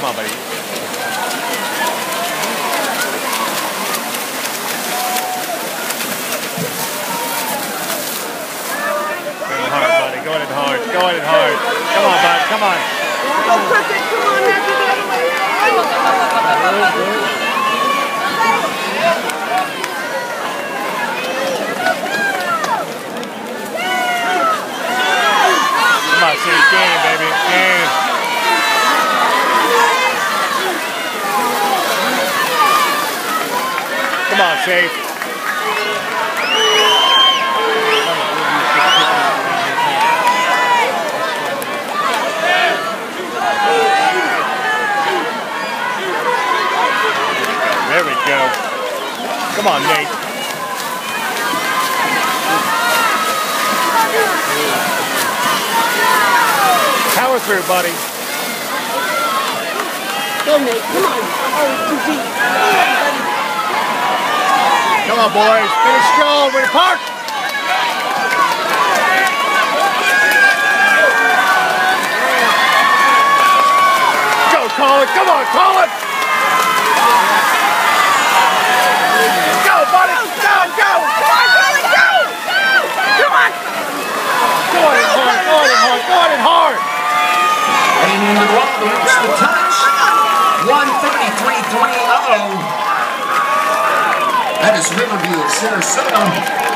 Come on, buddy. Go at it hard. Go at it hard. Come on, bud. Come on. Go crooked. Come on, Matthew. The other way. Come on, City. Game, baby. Game. Come on, Safe. There we go. Come on, Nate. Power through, buddy. Go, Nate. Come on. Oh, it's too deep. Come on, boys. Finish strong. We're in the park. Go, Colin. Come on, Colin. Go, buddy. Go, go. Come on, Colin, go. Come on. Go on it hard. Go on it hard. Go on it hard. Hanging into the wall, the reach the touch. 133-3-0. That is Riverview at Sarasota.